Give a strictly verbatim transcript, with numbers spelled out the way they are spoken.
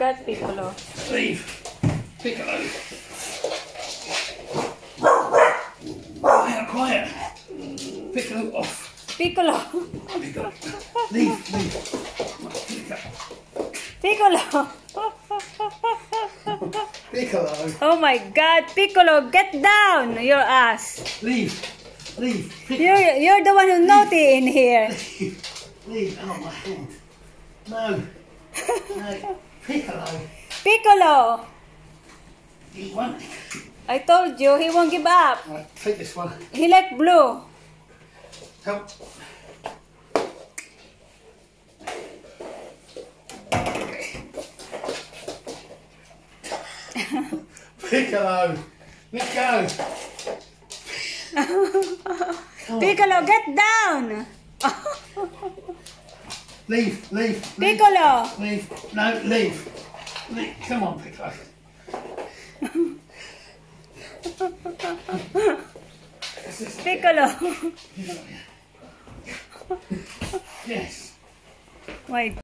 God, Piccolo. Leave. Piccolo. Quiet, quiet. Piccolo off. Piccolo. Piccolo. Leave, leave. Piccolo. Piccolo. Oh my God, Piccolo, get down your ass. Leave. Leave. Piccolo. You're, you're the one who naughty in here. Leave. Leave. Oh, my hand. No. No. Piccolo. Piccolo. He won't. I told you, he won't give up. Right, take this one. He like blue. Help. Piccolo, let go. Piccolo, get down. Leave, leave. Piccolo. Leave. No, leave. Leave. Come on, Piccolo. Piccolo. Yes. Wait.